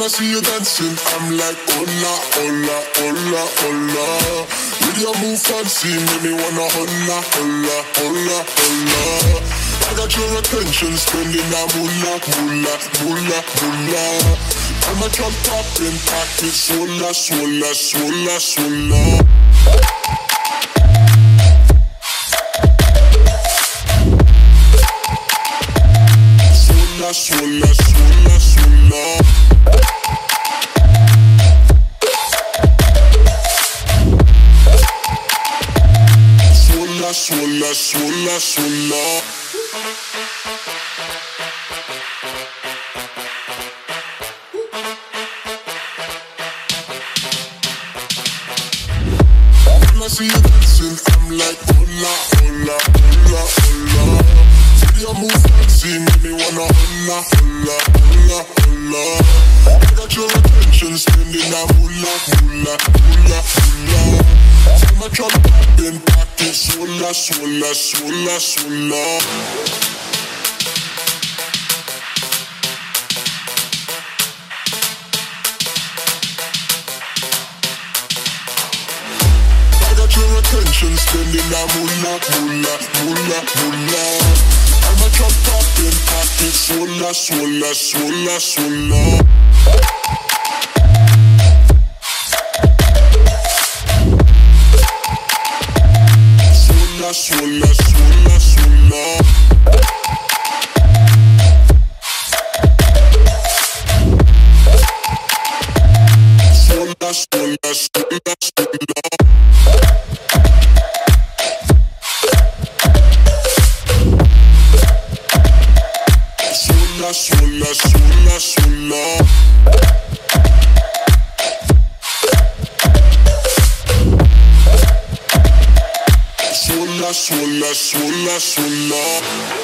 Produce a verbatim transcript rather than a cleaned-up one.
I see you dancing, I'm like, hola, hola, hola, hola. With your move fancy, make me wanna hola, hola, hola, hola. I got your attention, spending that moolah, moolah, moolah, moolah. I'm a drop popping, pocket, swola, swola, swola, swola. Swola, swola, swola, swola. Swola, swola, swola. When I see you dancing, I'm like, hola, hola, hola, hola. See your move fancy, make me wanna hola, hola, hola, hola. I got your attention, spending that moolah, moolah, moolah, moolah. I'm a drop popping, pocket, swola, swola, swola, swola. Your attention, spending that moolah, moolah, moolah, moolah. I'm a drop popping, pocket, swola, swola, swola, swola. Swola, swola, swola, swola. Swola, swola, swola, swola. Swola, swola, swola. Swola, swola, swola, swola.